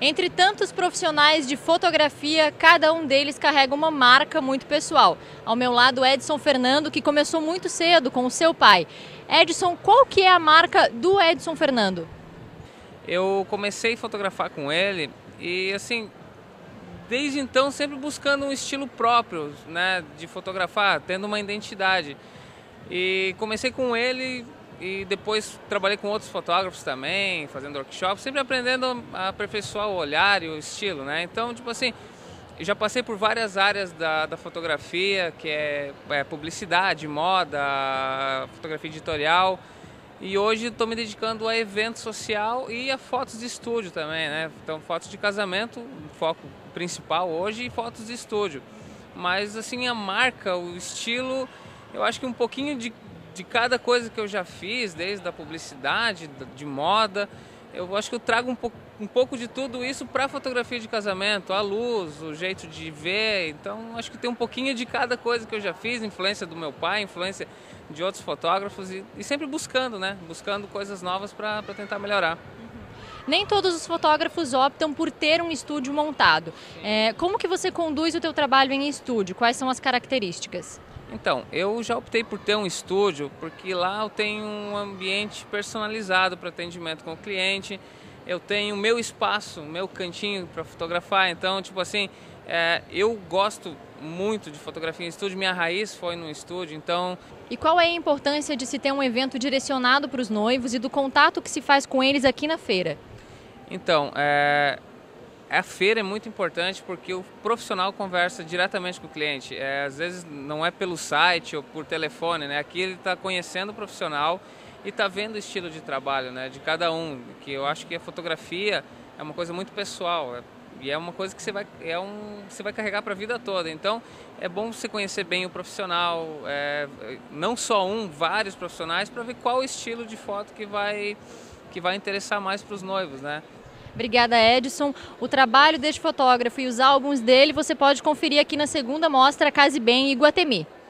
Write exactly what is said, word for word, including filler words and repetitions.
Entre tantos profissionais de fotografia, cada um deles carrega uma marca muito pessoal. Ao meu lado, Edson Fernando, que começou muito cedo com o seu pai. Edson, qual que é a marca do Edson Fernando? Eu comecei a fotografar com ele e, assim, desde então sempre buscando um estilo próprio, né, de fotografar, tendo uma identidade. E comecei com ele e depois trabalhei com outros fotógrafos também, fazendo workshops, sempre aprendendo a aperfeiçoar o olhar e o estilo, né? Então, tipo assim, eu já passei por várias áreas da, da fotografia, que é, é publicidade, moda, fotografia editorial. E hoje estou me dedicando a evento social e a fotos de estúdio também, né? Então, fotos de casamento, foco principal hoje, e fotos de estúdio. Mas, assim, a marca, o estilo, eu acho que um pouquinho de, de cada coisa que eu já fiz, desde a publicidade, de moda, eu acho que eu trago um pouco, um pouco de tudo isso para a fotografia de casamento, a luz, o jeito de ver. Então, acho que tem um pouquinho de cada coisa que eu já fiz, influência do meu pai, influência de outros fotógrafos e, e sempre buscando, né? Buscando coisas novas para tentar melhorar. Nem todos os fotógrafos optam por ter um estúdio montado. É, como que você conduz o teu trabalho em estúdio? Quais são as características? Então, eu já optei por ter um estúdio porque lá eu tenho um ambiente personalizado para atendimento com o cliente, eu tenho meu espaço, meu cantinho para fotografar, então, tipo assim, é, eu gosto muito de fotografia em estúdio, minha raiz foi no estúdio, então... E qual é a importância de se ter um evento direcionado para os noivos e do contato que se faz com eles aqui na feira? Então, é... a feira é muito importante porque o profissional conversa diretamente com o cliente. É, às vezes não é pelo site ou por telefone, né? Aqui ele está conhecendo o profissional e está vendo o estilo de trabalho, né, de cada um. Que eu acho que a fotografia é uma coisa muito pessoal, é, e é uma coisa que você vai, é um, você vai carregar para a vida toda. Então é bom você conhecer bem o profissional, é, não só um, vários profissionais, para ver qual o estilo de foto que vai, que vai interessar mais para os noivos, né? Obrigada, Edson. O trabalho deste fotógrafo e os álbuns dele você pode conferir aqui na segunda mostra Case Bem Iguatemi.